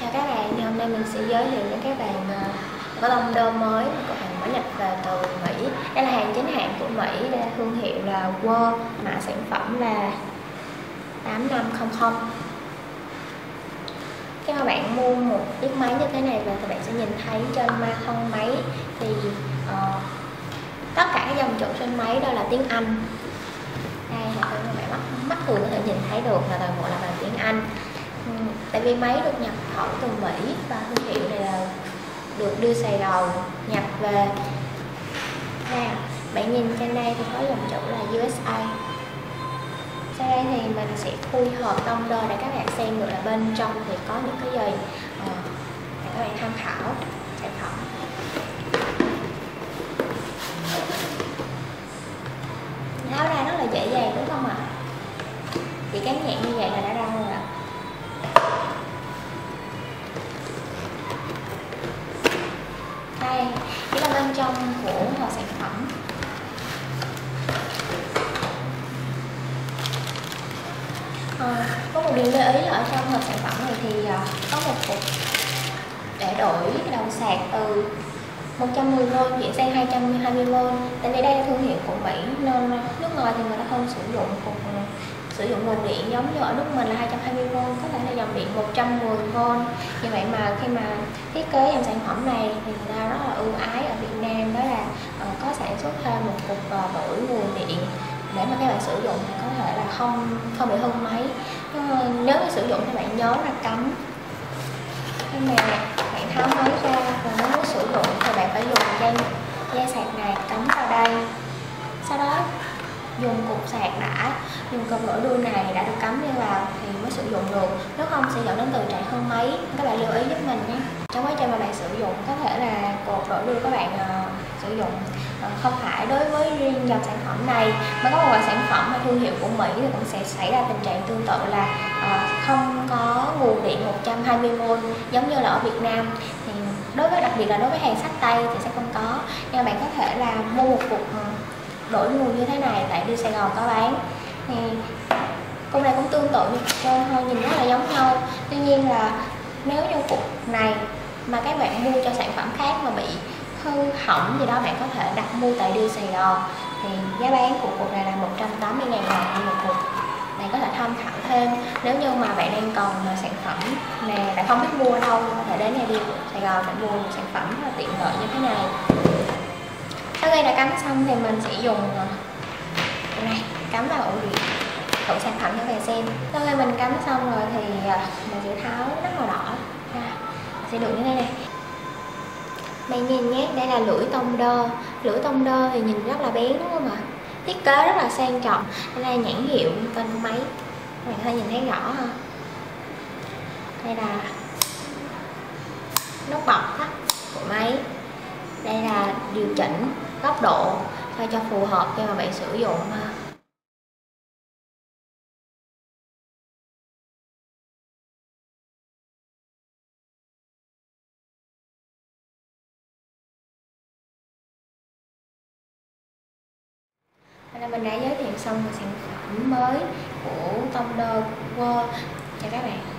Chào các bạn, thì hôm nay mình sẽ giới thiệu với các bạn có tông đơm mới, cửa hàng mới nhập về từ Mỹ. Đây là hàng chính hãng của Mỹ, đây là thương hiệu là Word, mã sản phẩm là 8500. Khi mà bạn mua một chiếc máy như thế này về thì bạn sẽ nhìn thấy trên ma thân máy thì tất cả các dòng chữ trên máy đó là tiếng Anh. Đây là các bạn mắt thường có thể nhìn thấy được là toàn bộ là bằng tiếng Anh. Tại vì máy được nhập khẩu từ Mỹ và thương hiệu này là được đưa Sài Gòn nhập về. Nè, bạn nhìn trên đây thì có dòng chữ là USA. Sau đây thì mình sẽ khui hộp tông đơ để các bạn xem được là bên trong thì có những cái gì để các bạn tham khảo sản phẩm. Tháo ra rất là dễ dàng đúng không ạ? Chỉ cán nhẹ như vậy là đã ra rồi ạ. Đây, chỉ là bên trong của hộp sản phẩm. Có một điều lưu ý là ở trong hộp sản phẩm này thì có một cục để đổi đầu sạc từ 110V chuyển sang 220V. Tại vì đây là thương hiệu của Mỹ nên nước ngoài thì người ta không sử dụng nguồn điện giống như ở nước mình là 220V, có thể là dòng điện 110V. Như vậy mà khi mà thiết kế dòng sản phẩm này thì người ta rất là ưu ái ở Việt Nam, đó là có sản xuất thêm một cục đổi nguồn điện để mà các bạn sử dụng thì có thể là không bị hư máy. Nếu mà sử dụng thì bạn nhớ là cắm. Khi mà bạn tháo máy ra và nếu muốn sử dụng thì bạn phải dùng dây sạc này cắm vào đây, sau đó dùng cục sạc dùng cục nổi đuôi này đã được cắm đi vào thì mới sử dụng được, nếu không sẽ dẫn đến tình trạng hư máy. Các bạn lưu ý giúp mình nhé. Trong quá trình mà bạn sử dụng có thể là cột nổi đuôi các bạn sử dụng không phải đối với riêng dòng sản phẩm này, mà có một loại sản phẩm mà thương hiệu của Mỹ thì cũng sẽ xảy ra tình trạng tương tự là không có nguồn điện 120V giống như là ở Việt Nam. Thì đặc biệt là đối với hàng xách tay thì sẽ không có, nhưng mà bạn có thể là mua một cục đổi nguồn như thế này tại đi Sài Gòn có bán. Thì cục này cũng tương tự như trên thôi, nhìn rất là giống nhau. Tuy nhiên là nếu như cục này mà các bạn mua cho sản phẩm khác mà bị hư hỏng gì đó, bạn có thể đặt mua tại đi Sài Gòn thì giá bán của cục này là 180.000 đồng một cục. Bạn có thể tham khảo thêm nếu như mà bạn đang còn sản phẩm này, bạn không biết mua ở đâu, có thể đến đây đi Sài Gòn để mua một sản phẩm rất là tiện lợi như thế này. Sau khi đã cắm xong thì mình sẽ dùng này cắm vào ổ điện thử sản phẩm cho các bạn xem. Sau khi mình cắm xong rồi thì mình sẽ tháo nắp màu đỏ ra, sẽ được như thế này. Bạn nhìn nhé, đây là lưỡi tông đơ. Lưỡi tông đơ thì nhìn rất là bén đúng không ạ? Thiết kế rất là sang trọng. Đây là nhãn hiệu tên của máy, các bạn có thể nhìn thấy rõ ha. Đây là nút bọc của máy. Đây là điều chỉnh góc độ sao cho phù hợp khi mà bạn sử dụng. Đây là mình đã giới thiệu xong một sản phẩm mới của tông đơ của Word cho các bạn.